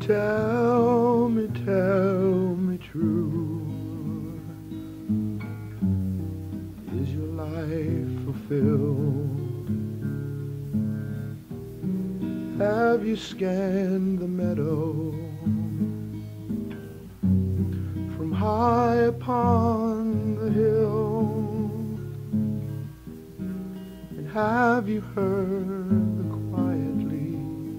Tell me true, is your life fulfilled? Have you scanned the meadow from high upon the hill? And have you heard the quietly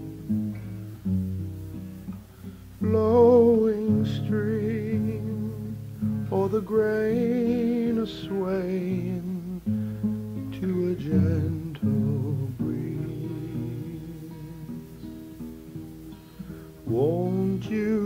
flowing stream, or the grain a swaying to a gentle breeze? Won't you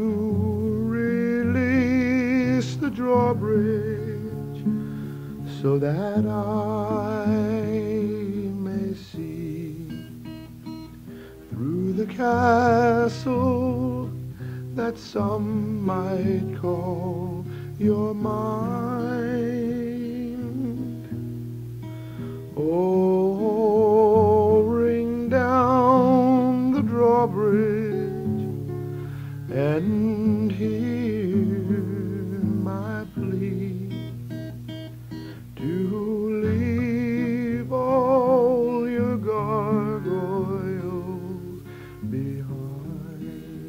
release the drawbridge so that I may see through the castle that some might call your mind? Oh, ring down the drawbridge and hear my plea to leave all your gargoyles behind.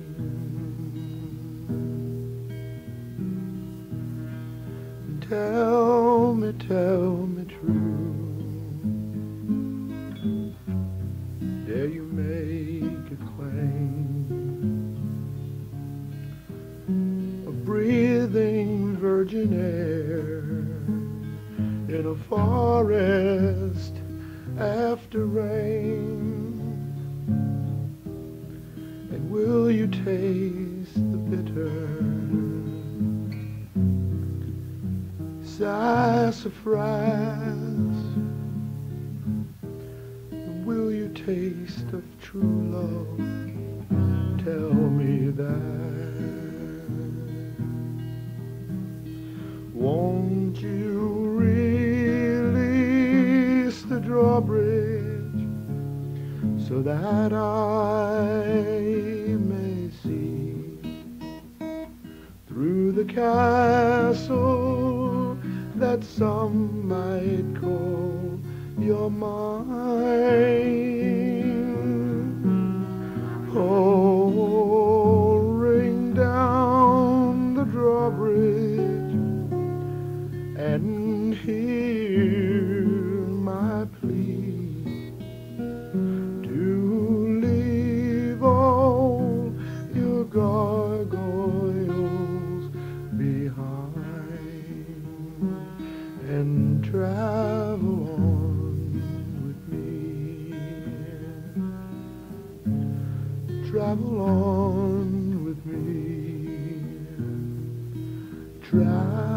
Tell me true, dare you make a claim of breathing virgin air in a forest after rain? And will you taste the bitter sassafras? Will you taste of true love? Tell me that. Won't you release the drawbridge so that I may see through the castle that some might call your mind? Oh, ring down the drawbridge and hear my plea to leave all your gargoyles behind and travel on with me. Travel on with me. Travel